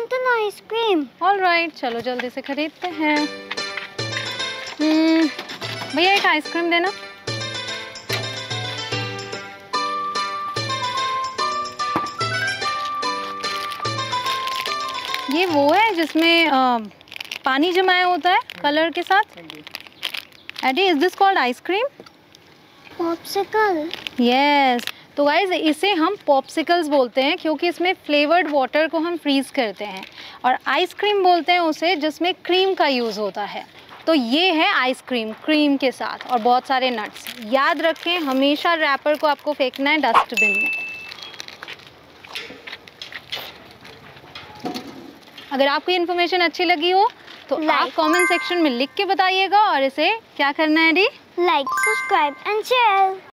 want an ice cream. All right, चलो जल्दी से खरीदते हैं। भैया एक आइसक्रीम देना। ये वो है जिसमें पानी जमाया होता है कलर के साथ। Eddie, is this called ice cream? Popsicle. Yes. तो गाइज इसे हम पॉप्सिकल्स बोलते हैं क्योंकि इसमें फ्लेवर्ड वाटर को हम फ्रीज करते हैं, और आइसक्रीम बोलते हैं उसे जिसमें क्रीम का यूज़ होता है। तो ये है आइसक्रीम क्रीम के साथ और बहुत सारे नट्स। याद रखें, हमेशा रैपर को आपको फेंकना है डस्टबिन में। अगर आपको ये इन्फॉर्मेशन अच्छी लगी हो तो आप कमेंट सेक्शन में लिख के बताइएगा, और इसे क्या करना है D? Like, subscribe and share.